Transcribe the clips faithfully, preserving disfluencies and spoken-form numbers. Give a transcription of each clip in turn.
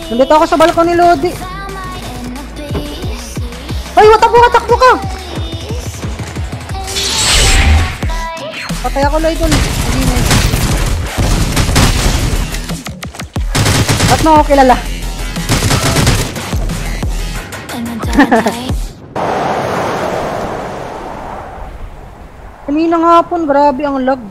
Nandito ako sa balkon ni Lodi. Ay, watakbo ka, takbo ka! Patay ako lang ito. Ba't mo ako kilala? Kaninang hapon, grabe ang lag.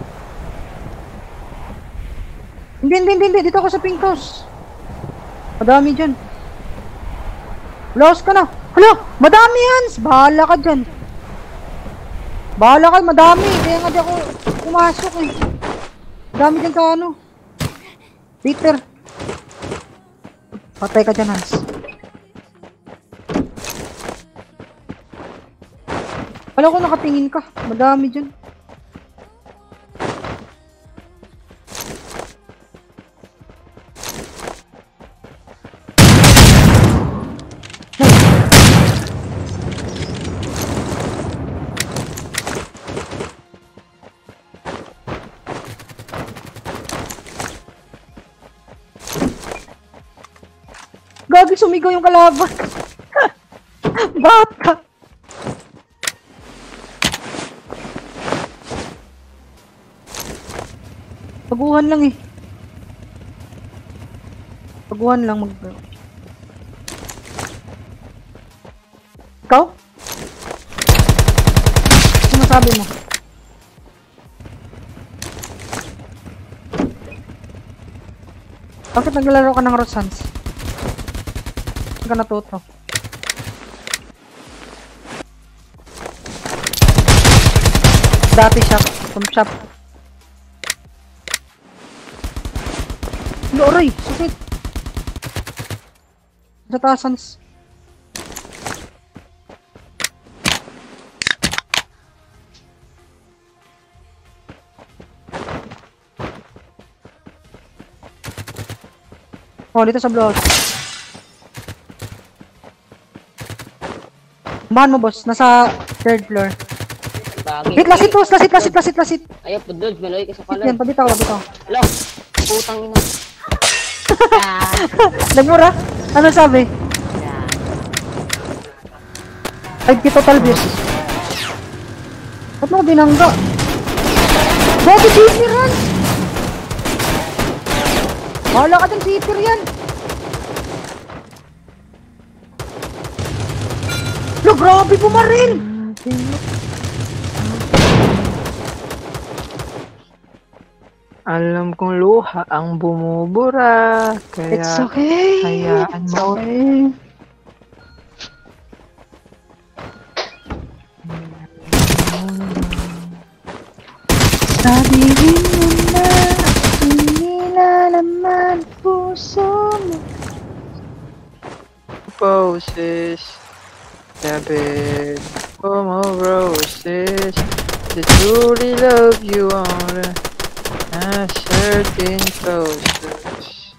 Hindi, hindi, hindi, hindi. Dito ako sa pink house. Madami dyan. Lost ka na. Hala, madami yan. Bahala ka dyan. Bahala ka, madami. Kaya nga di ako pumasok eh. Madami dyan sa ano. Peter. Patay ka dyan, Hans. Wala ko nakatingin ka. Madami dyan. Gagi, sumigaw yung kalaban. Bata. Paguhan lang eh. Paguhan lang mag... Ikaw? Ano masabi mo? Bakit naglalaro ka ng Rosans? Ka natuto. Dati shop, from shop. Loray, sakit. Sa tasans. Oh, dito sa block. Bahan mo, boss. Nasa third floor. Hit, lasit, boss. Lasit, lasit, lasit, lasit. Ayaw, pudod. Maloy ka sa kalan. Hit yan, pabitaw, pabitaw. Hello. Putang ina. Nagmura? Ano sabi? Ay, di total views. Ba't mo ko binangga? Bakit sipir yan? Bahala ka dyan, sipir yan. Lo, grabe bumaril! Alam kong luha ang bumubura, kaya It's okay. hayaan It's mo. okay. Sabihin mo na hindi lalaman puso mo. Poses, the bed for more roses. To truly love you on a certain process.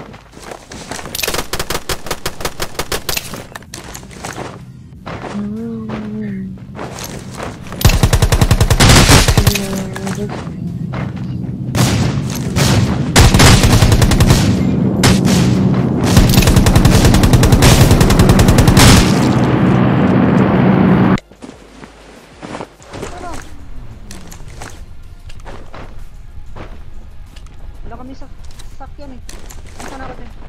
Mm. Wala kami sa sakyan eh. Saan ako din?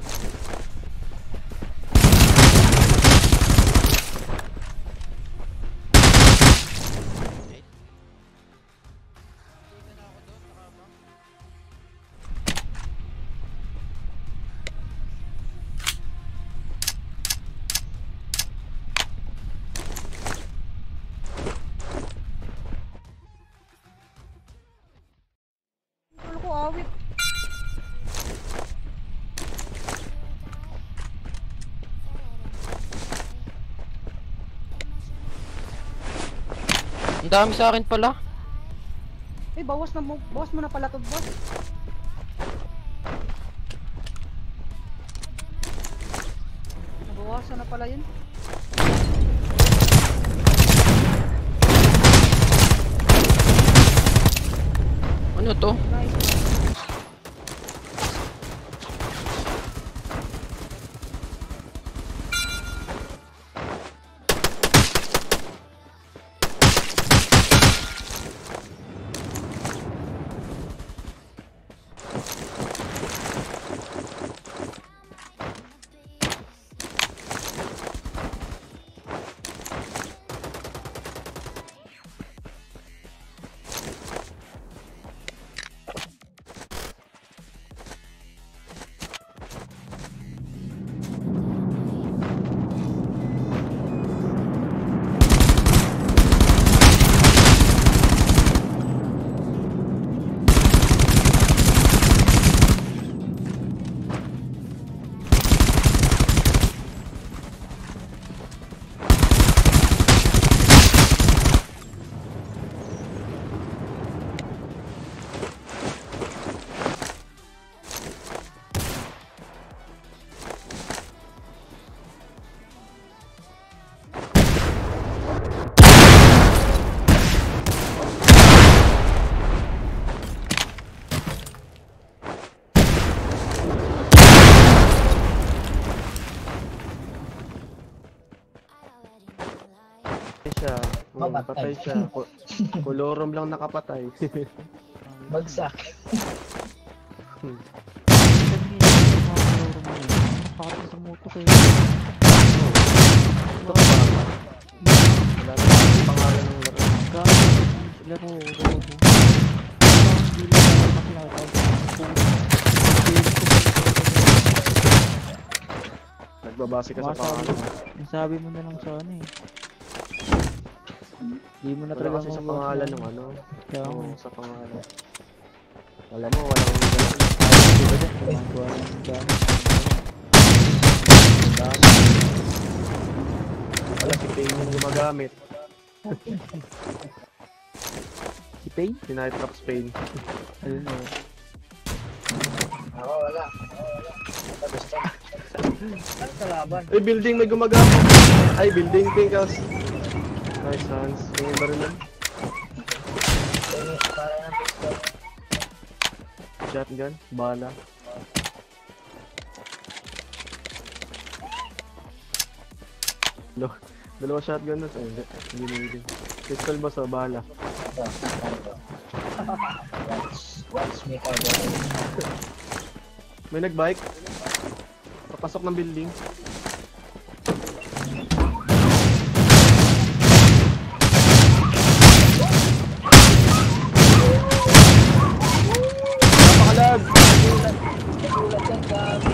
Wala ko awit. Ang dami sa akin pala. Eh, bawas na mo, bawas mo na pala to, boss. Nabawasan na pala yun. Ano to? Nice. Patay siya. Ko- Kolorom lang nakapatay. Bagsak. Nakakapit sa moto kayo. Ito ka ba? Wala na yung pangalan ng laro. Gaano laro, laro. Hindi lang ako makilala. Nagbabase ka sa Basta, pangalan. nasabi mo na lang sa ano eh. Hindi mo na Wala talaga kasi sa makuha pangalan na- ng ano. Kaya Oo, nga. sa pangalan. Alam mo, walang ganun. Di ba dyan? Gumagawa ng gamit. Dami. Wala si Payne yung gumagamit. Si Pay? Si Nitrox Payne. Ayun o. Ako wala. Ako wala. Gusto. Ano sa laban? Ay, building may gumagamit. Ay, building pickles. Nice hands. Yung iba rin lang. Eh, para ng pistol. Shotgun. Bala. No. Dalawa shotgun na. Ay, hindi. Hindi na hindi. Pistol ba sa bala? Ito. Ito. Watch. Watch me cover. May nagbike. Papasok ng building. Napakalag! Nagulat yan, gabi.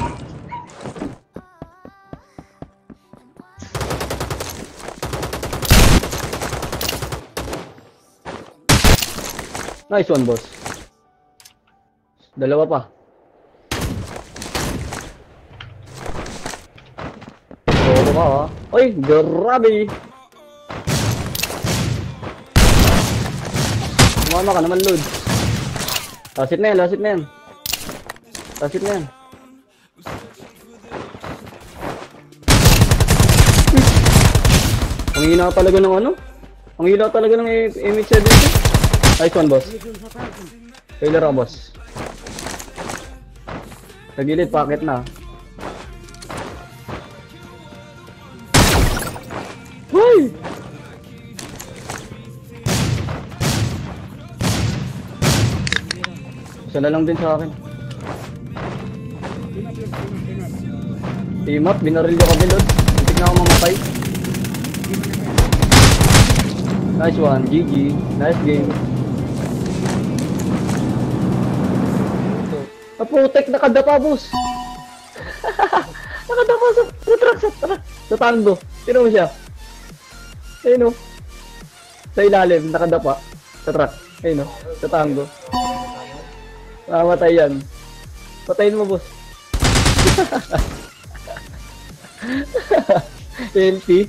Nice one, boss. Dalawa pa. Oo ka, ha? Uy, grabe! Mama ka naman, Lod. Lasit na yan, lasit na yan. Lasit na yan. Ang hina talaga ng ano? Ang hina talaga ng M H seventy. Nice one, boss. Failure ako, boss. Nagilid, packet na. Hoy! Isa na lang din sa akin. Team up, binaril yung kabilod. Hindi na ako mamatay. Nice one, G G. Nice game. Na-protect, nakadapa, boss. Nakadapa sa, sa truck, sa truck. Sa tango. Sino mo siya? Ayun o. Sa ilalim, nakadapa. Sa truck. Ayun o. Sa tango. Nakamatay yan. Patayin mo, boss. L P.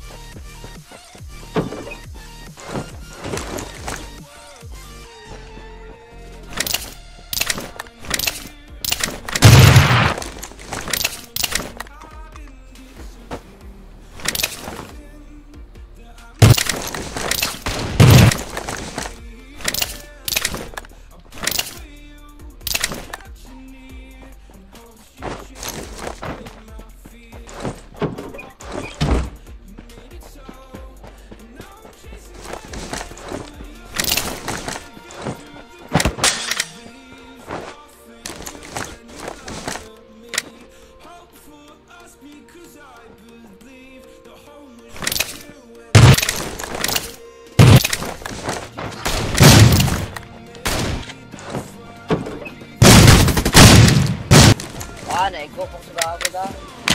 Ah, naiko kung sa ako da.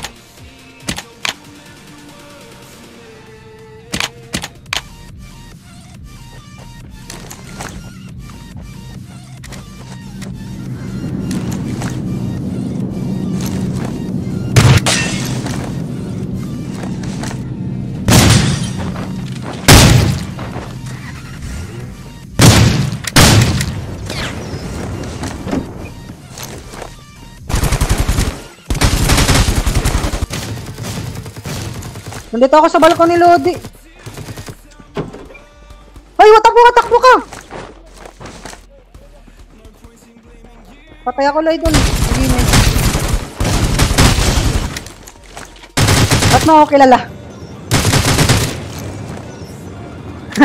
Nandito ako sa balkon ni Lodi. Ay, watakbo ka, takbo ka! Patay ako, Lloyd, doon. Naginis. Ba't mo ako kilala?